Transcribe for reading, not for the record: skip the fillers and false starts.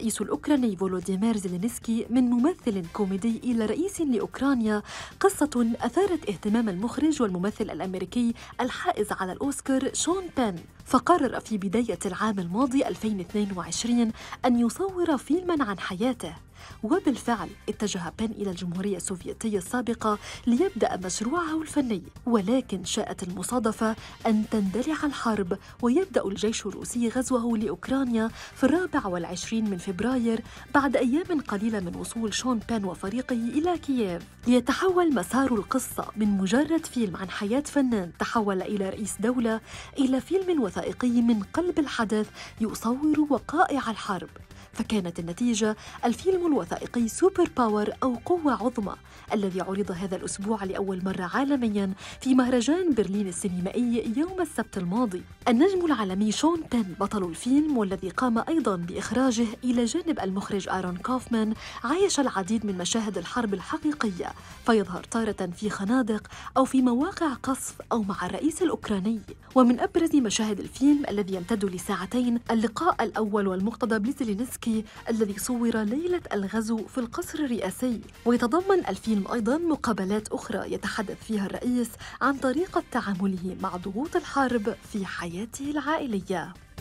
الرئيس الأوكراني فولوديمير زيلينسكي من ممثل كوميدي إلى رئيس لأوكرانيا قصة أثارت اهتمام المخرج والممثل الأمريكي الحائز على الأوسكار شون بين. فقرر في بداية العام الماضي 2022 أن يصور فيلماً عن حياته، وبالفعل اتجه بين إلى الجمهورية السوفيتية السابقة ليبدأ مشروعه الفني. ولكن شاءت المصادفة أن تندلع الحرب ويبدأ الجيش الروسي غزوه لأوكرانيا في 24 من فبراير بعد أيام قليلة من وصول شون بين وفريقه إلى كييف. ليتحول مسار القصة من مجرد فيلم عن حياة فنان تحول إلى رئيس دولة إلى فيلم وثائقي من قلب الحدث يصور وقائع الحرب. فكانت النتيجة الفيلم الوثائقي سوبر باور أو قوة عظمى، الذي عرض هذا الأسبوع لأول مرة عالمياً في مهرجان برلين السينمائي يوم السبت الماضي. النجم العالمي شون بين بطل الفيلم، والذي قام أيضاً بإخراجه إلى جانب المخرج آرون كوفمان، عايش العديد من مشاهد الحرب الحقيقية، فيظهر تارة في خنادق أو في مواقع قصف أو مع الرئيس الأوكراني. ومن أبرز مشاهد الفيلم الذي يمتد لساعتين اللقاء الأول والمقتضب لزيلينسكي الذي صور ليلة الغزو في القصر الرئاسي. ويتضمن الفيلم أيضاً مقابلات أخرى يتحدث فيها الرئيس عن طريقة تعامله مع ضغوط الحرب في حياته العائلية.